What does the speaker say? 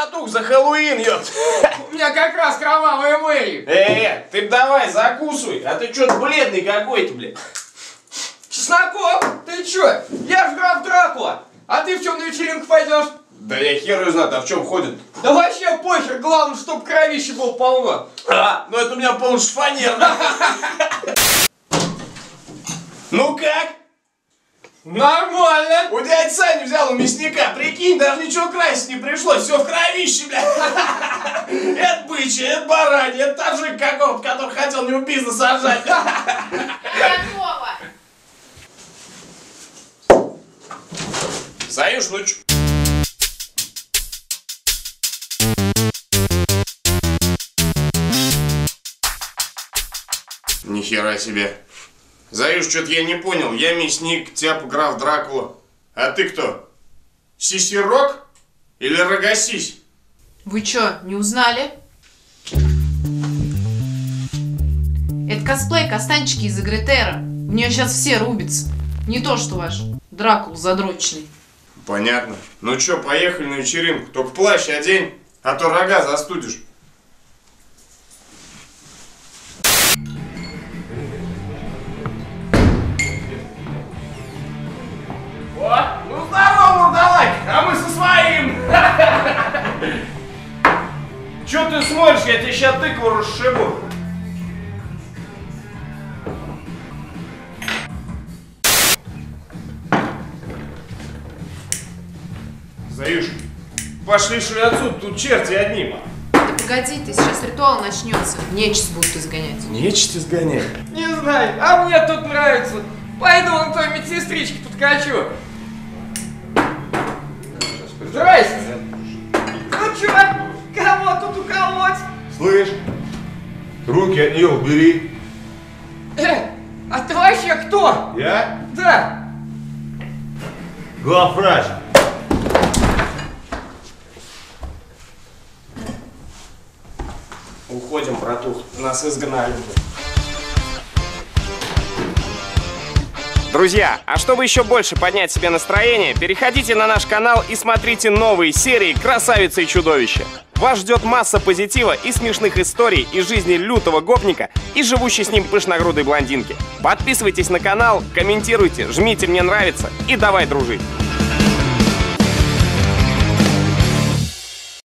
братух, за Хэллоуин, ёпт. У меня как раз кровавая Мэри. Ты давай, закусывай, а ты чё-то бледный какой-то, блядь. Чесноков, ты чё? Я ж граф Дракула. А ты в чем на вечеринку пойдешь? Да я хер её знает, а в чем ходит? Да вообще похер, главное, чтоб кровище было полно. Ну это у меня полностью фанерно. Ну как? Нормально. У дяди Сани взял у мясника, прикинь, даже ничего красить не пришлось, все в кровище, блядь. Это бычье, это баранье, это таджик какого-то, который хотел мне бизнес сажать. Готово! Заюш, ну чё? Нихера себе. Заюш, что-то я не понял. Я мясник, Тяпа, граф Дракула. А ты кто? Сисирок? Или Рогосись? Вы чё, не узнали? Это косплей Костанчики из игры Терра. В нее сейчас все рубятся. Не то, что ваш Дракул задроченный. Понятно. Ну чё, поехали на вечеринку. Только плащ одень, а то рога застудишь. О, ну здорово, мурдалак, а мы со своим. Чё ты смотришь, я тебе сейчас тыкву расшибу. Заюш, пошли что ли отсюда, тут черти одни. Да погоди ты, сейчас ритуал начнется. Нечисть будут изгонять. Нечисть изгонять? Не знаю, а мне тут нравится. Пойду на той медсестричке подкачу. Здрасте. Ну чё, кого тут уколоть? Слышь, руки от нее убери. А ты вообще кто? Я? Да. Главврач. Уходим, братух, нас изгнали. Друзья, а чтобы еще больше поднять себе настроение, переходите на наш канал и смотрите новые серии «Красавица и чудовище». Вас ждет масса позитива и смешных историй из жизни лютого гопника и живущей с ним пышногрудой блондинки. Подписывайтесь на канал, комментируйте, жмите «Мне нравится» и давай дружить.